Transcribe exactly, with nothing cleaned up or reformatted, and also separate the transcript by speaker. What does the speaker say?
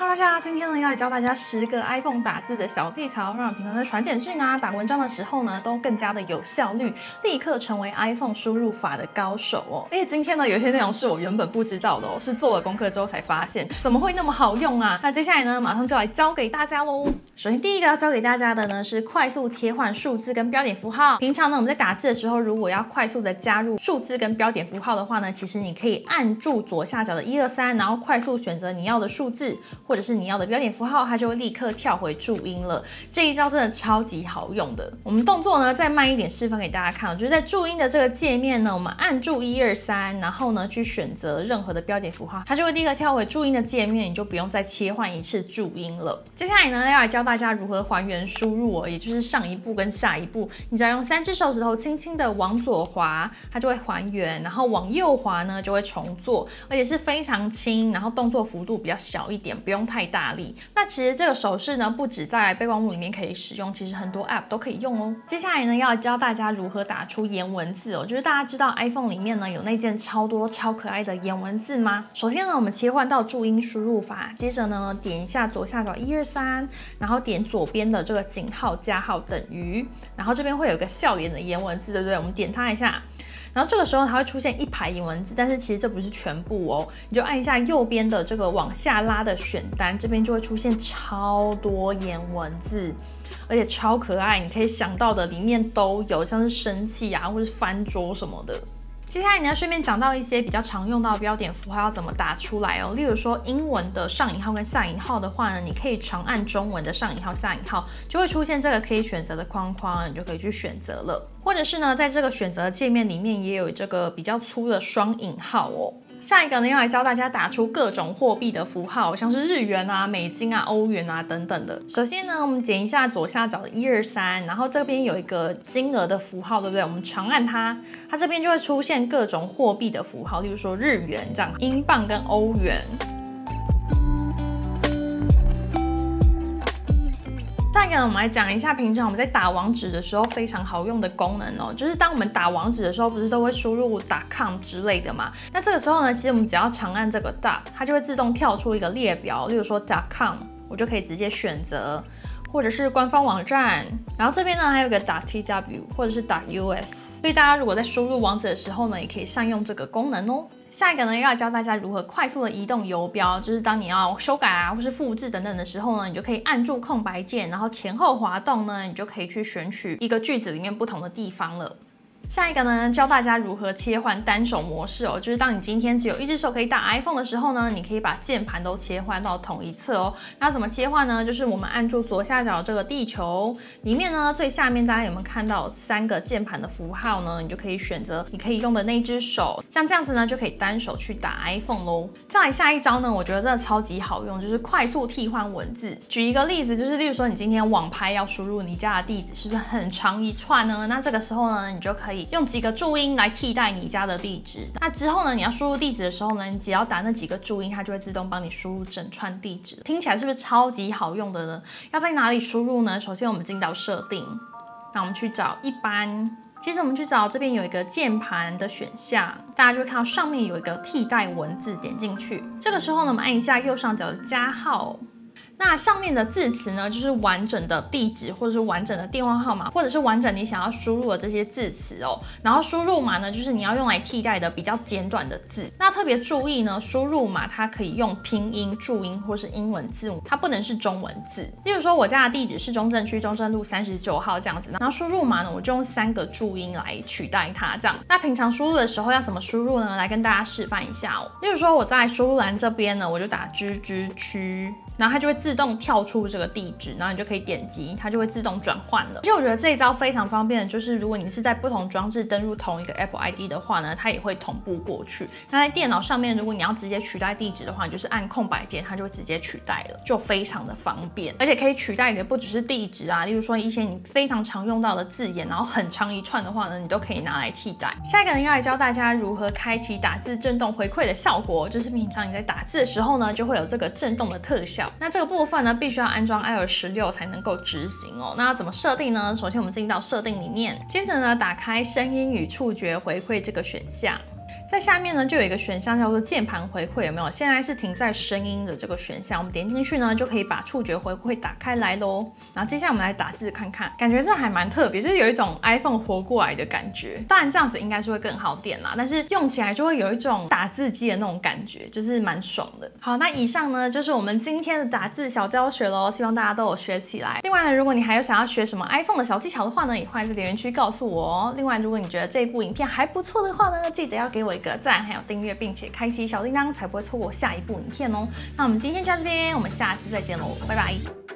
Speaker 1: Hello， 大家，今天呢要来教大家十个 iPhone 打字的小技巧，让你平常在传简讯啊、打文章的时候呢，都更加的有效率，立刻成为 iPhone 输入法的高手哦。而且今天呢，有些内容是我原本不知道的哦，是做了功课之后才发现，怎么会那么好用啊？那接下来呢，马上就来教给大家喽。首先第一个要教给大家的呢是快速切换数字跟标点符号。平常呢我们在打字的时候，如果要快速的加入数字跟标点符号的话呢，其实你可以按住左下角的一二三，然后快速选择你要的数字。或者是你要的标点符号，它就会立刻跳回注音了。这一招真的超级好用的。我们动作呢再慢一点示范给大家看，就是在注音的这个界面呢，我们按住一二三，然后呢去选择任何的标点符号，它就会立刻跳回注音的界面，你就不用再切换一次注音了。接下来呢要来教大家如何还原输入哦，也就是上一步跟下一步，你只要用三只手指头轻轻的往左滑，它就会还原，然后往右滑呢就会重做，而且是非常轻，然后动作幅度比较小一点，不用太大力。那其实这个手势呢，不止在备忘录里面可以使用，其实很多 App 都可以用哦。接下来呢，要教大家如何打出颜文字哦。就是大家知道 iPhone 里面呢有那件超多超可爱的颜文字吗？首先呢，我们切换到注音输入法，接着呢点一下左下角一二三，然后点左边的这个井号加号等于，然后这边会有一个笑脸的颜文字，对不对？我们点它一下。然后这个时候它会出现一排颜文字，但是其实这不是全部哦，你就按一下右边的这个往下拉的选单，这边就会出现超多颜文字，而且超可爱，你可以想到的里面都有，像是生气啊，或是翻桌什么的。接下来你要顺便讲到一些比较常用到的标点符号要怎么打出来哦。例如说英文的上引号跟下引号的话呢，你可以长按中文的上引号、下引号，就会出现这个可以选择的框框，你就可以去选择了。或者是呢，在这个选择界面里面也有这个比较粗的双引号哦。下一个呢，要来教大家打出各种货币的符号，像是日元啊、美金啊、欧元啊等等的。首先呢，我们点一下左下角的一二三，然后这边有一个金额的符号，对不对？我们长按它，它这边就会出现各种货币的符号，例如说日元这样、英镑跟欧元。下一个呢，我们来讲一下平常我们在打网址的时候非常好用的功能哦，就是当我们打网址的时候，不是都会输入 .com 之类的嘛？那这个时候呢，其实我们只要长按这个 dot， 它就会自动跳出一个列表，例如说 .com， 我就可以直接选择，或者是官方网站，然后这边呢还有个 .tw 或者是 .us， 所以大家如果在输入网址的时候呢，也可以善用这个功能哦。下一个呢，要教大家如何快速的移动游标，就是当你要修改啊，或是复制等等的时候呢，你就可以按住空白键，然后前后滑动呢，你就可以去选取一个句子里面不同的地方了。下一个呢，教大家如何切换单手模式哦，就是当你今天只有一只手可以打 iPhone 的时候呢，你可以把键盘都切换到同一侧哦。那怎么切换呢？就是我们按住左下角这个地球里面呢，最下面大家有没有看到三个键盘的符号呢？你就可以选择你可以用的那只手，像这样子呢，就可以单手去打 iPhone 咯。再来下一招呢，我觉得真的超级好用，就是快速替换文字。举一个例子，就是例如说你今天网拍要输入你家的地址，是不是很长一串呢？那这个时候呢，你就可以用几个注音来替代你家的地址。那之后呢，你要输入地址的时候呢，你只要打那几个注音，它就会自动帮你输入整串地址。听起来是不是超级好用的呢？要在哪里输入呢？首先我们进到设定，那我们去找一般。其实我们去找这边有一个键盘的选项，大家就会看到上面有一个替代文字，点进去。这个时候呢，我们按一下右上角的加号。那上面的字词呢，就是完整的地址，或者是完整的电话号码，或者是完整你想要输入的这些字词哦。然后输入码呢，就是你要用来替代的比较简短的字。那特别注意呢，输入码它可以用拼音、注音或是英文字母，它不能是中文字。例如说，我家的地址是中正区中正路三十九号这样子，然后输入码呢，我就用三个注音来取代它这样。那平常输入的时候要怎么输入呢？来跟大家示范一下哦。例如说，我在输入栏这边呢，我就打芝芝区。然后它就会自动跳出这个地址，然后你就可以点击，它就会自动转换了。其实我觉得这一招非常方便的，就是如果你是在不同装置登入同一个 Apple I D 的话呢，它也会同步过去。那在电脑上面，如果你要直接取代地址的话，你就是按空白键，它就会直接取代了，就非常的方便。而且可以取代的不只是地址啊，例如说一些你非常常用到的字眼，然后很长一串的话呢，你都可以拿来替代。下一个呢，要来教大家如何开启打字震动回馈的效果，就是平常你在打字的时候呢，就会有这个震动的特效。那这个部分呢，必须要安装 i O S 十六才能够执行哦。那要怎么设定呢？首先我们进到设定里面，接着呢，打开声音与触觉回馈这个选项。 在下面呢就有一个选项叫做键盘回馈，有没有？现在是停在声音的这个选项，我们点进去呢就可以把触觉回馈打开来喽。然后接下来我们来打字看看，感觉这还蛮特别，就是有一种 iPhone 活过来的感觉。当然这样子应该是会更好点啦，但是用起来就会有一种打字机的那种感觉，就是蛮爽的。好，那以上呢就是我们今天的打字小教学喽，希望大家都有学起来。另外呢，如果你还有想要学什么 iPhone 的小技巧的话呢，也欢迎在留言区告诉我哦。另外，如果你觉得这部影片还不错的话呢，记得要给我一个赞，还有订阅，并且开启小铃铛，才不会错过下一部影片哦。那我们今天就到这边，我们下次再见喽，拜拜。